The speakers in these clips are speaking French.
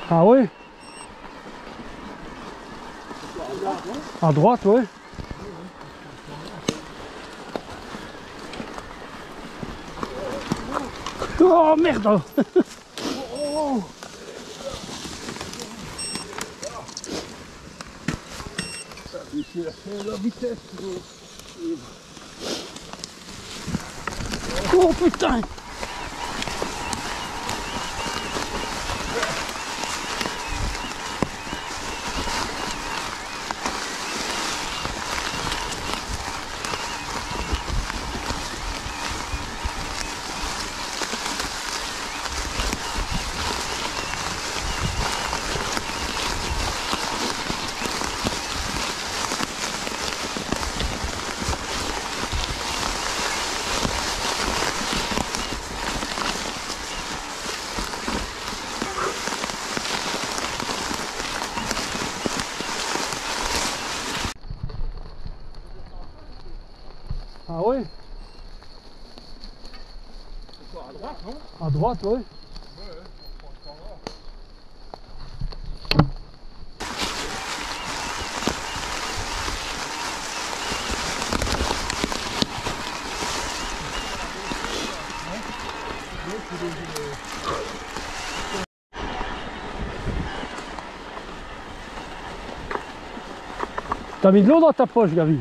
Ah oui? À droite, oui. Oh merde! C'est la vitesse. Oh putain! Ah oui? C'est quoi, à droite, non? À droite, oui. Ouais, je pense pas là. T'as mis de l'eau dans ta poche, Gavi?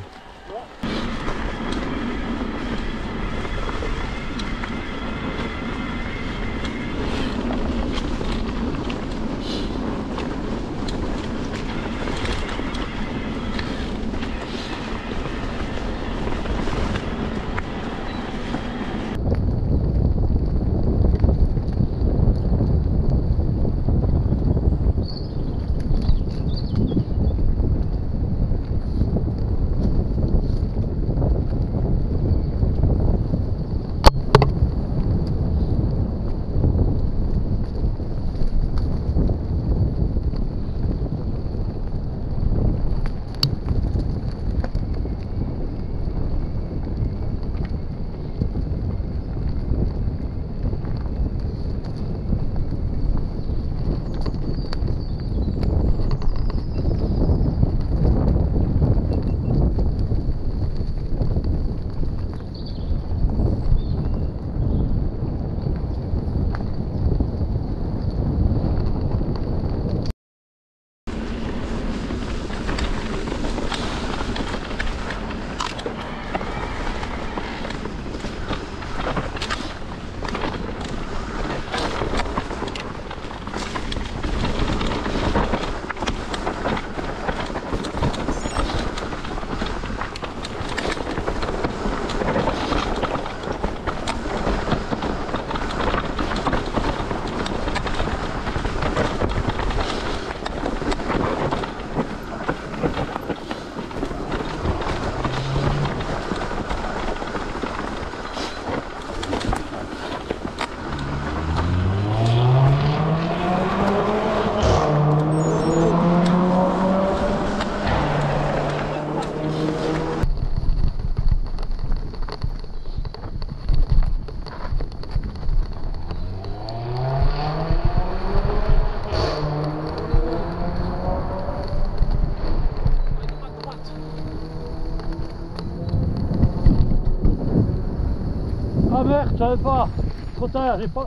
Ah merde, je savais pas. Trop tard, j'ai pas...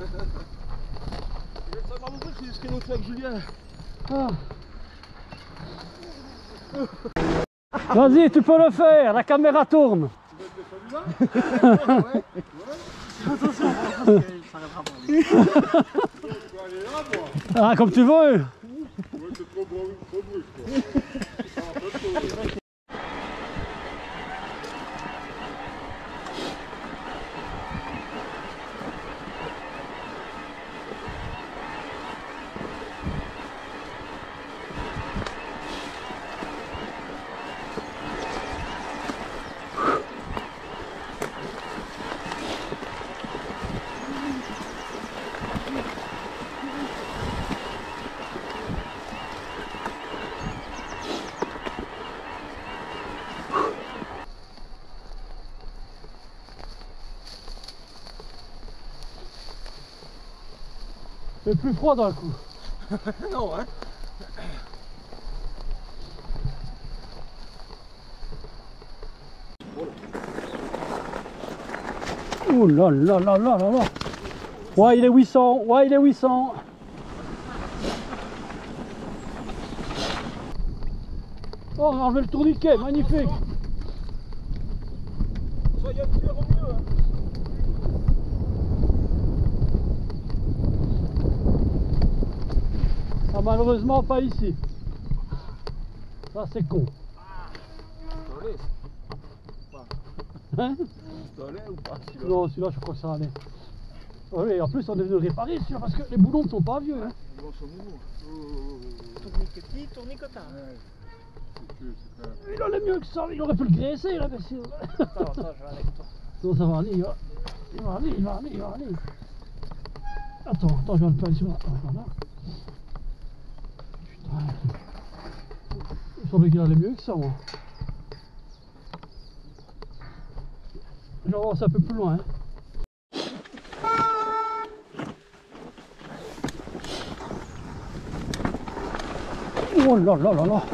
Ça m'a montré que c'est ce que l'autre fait avec Julien. Ah. Vas-y, tu peux le faire, la caméra tourne. Tu veux être celui-là? Ouais. Attention, parce qu'il s'arrêtera pas. Je peux aller là, moi. Ah, comme tu veux. Ouais, c'est trop brusque, quoi. Ça va pas trop. C'est plus froid d'un coup. Non, hein. Oh là là là là là là. Ouais, il est 800. Ouais, il est 800. Oh, on a enlevé le tourniquet, magnifique. Ça y est, tu verras mieux. Hein. Ah, malheureusement, pas ici. Ça, c'est con. Hein? Ou pas, Non, celui-là, je crois que ça allait. Oui, en plus, on est venu le réparer, celui-là, parce que les boulons ne sont pas vieux. Hein. Tourniquet petit, tournicotin. Il allait mieux que ça, il aurait pu le graisser, là, bien sûr. Attends, je vais avec toi. Non, ça va aller, il va aller, il va aller, il va aller. Attends, je vais un peu aller sur la... Voilà. Putain. Il semblait qu'il allait mieux que ça, moi. J'avance un peu plus loin. Hein. Oh là là là là.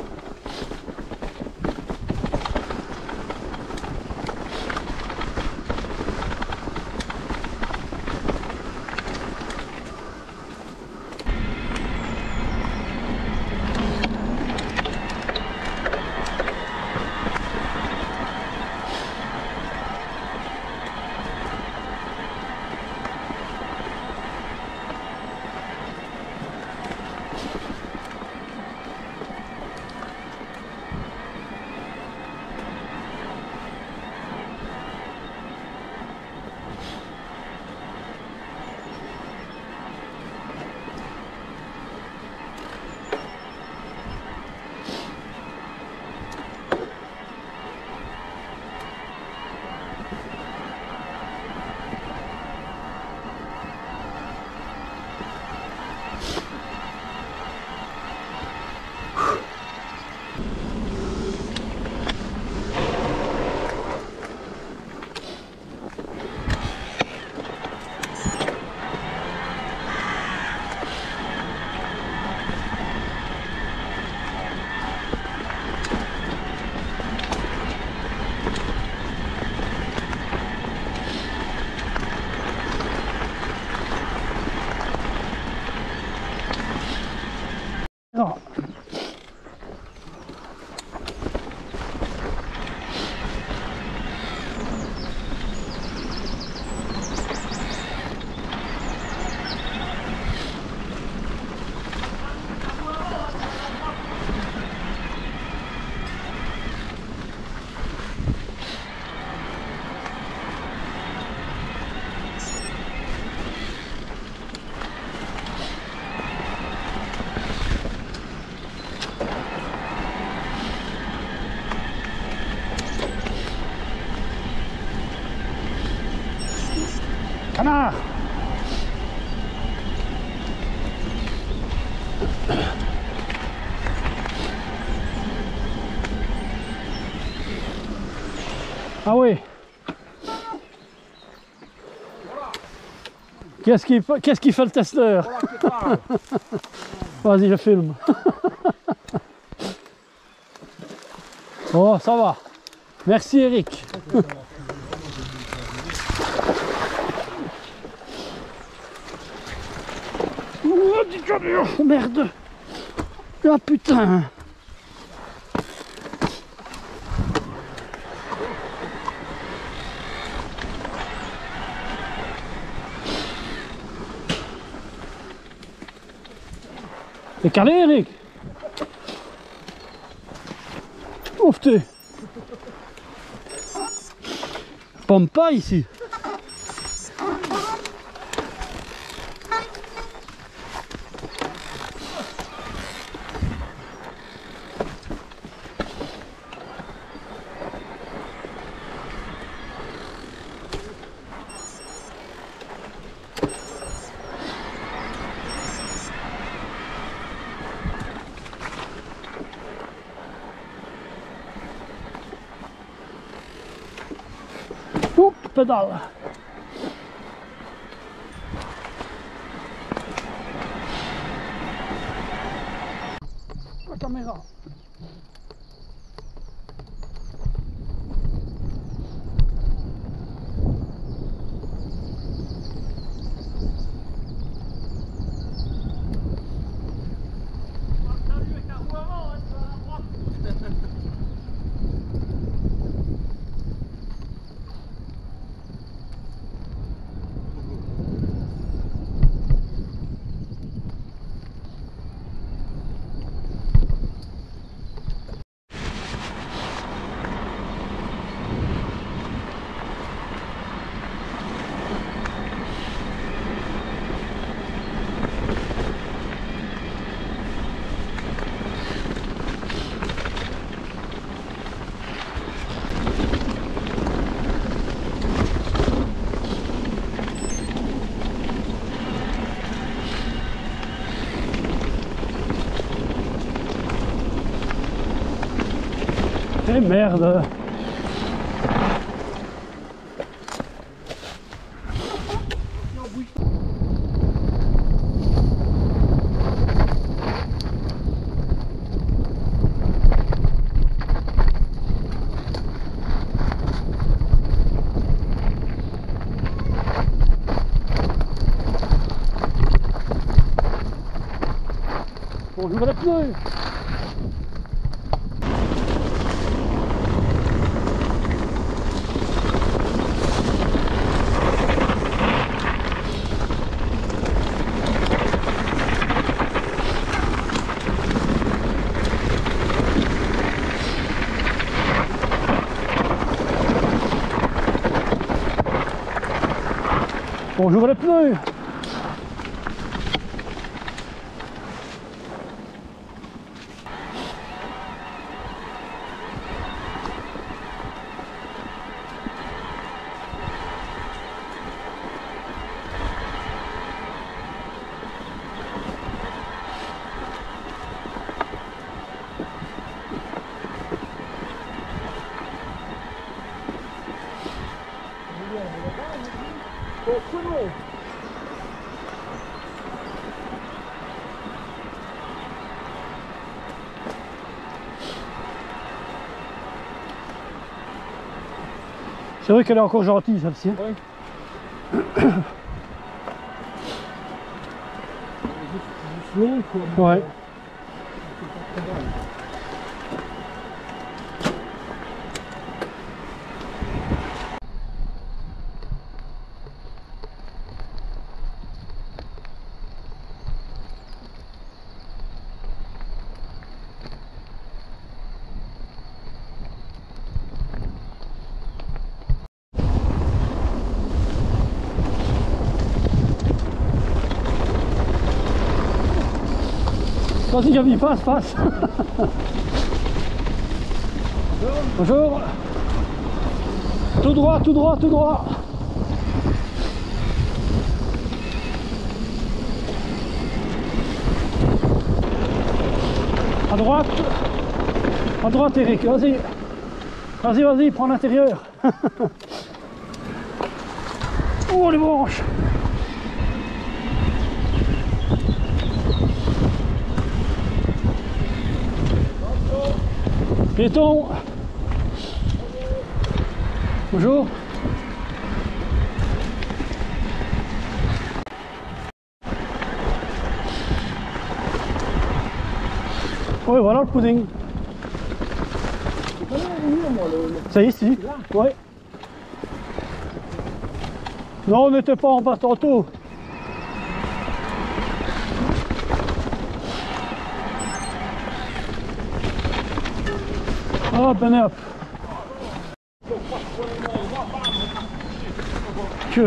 Non. Canard! Ah oui. Qu'est-ce qu'il fait le testeur? Vas-y, je filme. Oh, ça va. Merci Eric. Oh, merde. Ah putain. T'es calé Eric? Ouf t'es. Pompe pas ici. Oup, pédale. ira. Eh merde! Bonjour les pneus! Bonjour les pneus! C'est vrai qu'elle est encore gentille celle-ci. Hein. Ouais. Ouais. Vas-y Gabi, passe, passe. Bonjour. Tout droit, tout droit, tout droit. À droite. À droite Eric, vas-y. Vas-y, vas-y, prends l'intérieur. Oh les branches. Piéton. Bonjour. Oui, voilà le pudding. Ça y est, ici. Oui. Non, on n'était pas en bas tantôt. Hop, et hop. Que.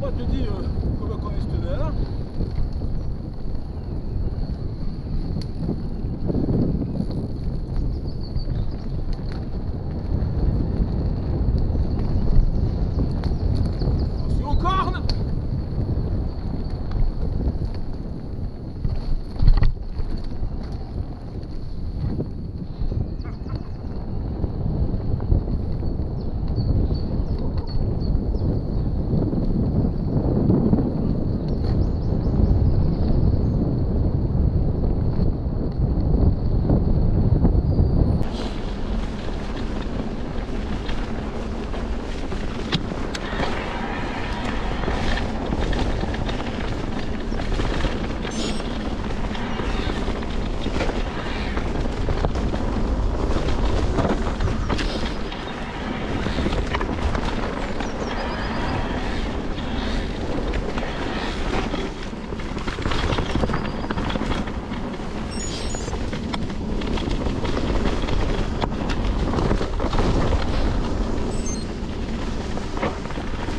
ça te dit comment qu'on est ce là. Attention aux cornes.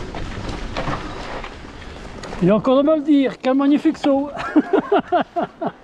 Il est encore de me le dire, quel magnifique saut.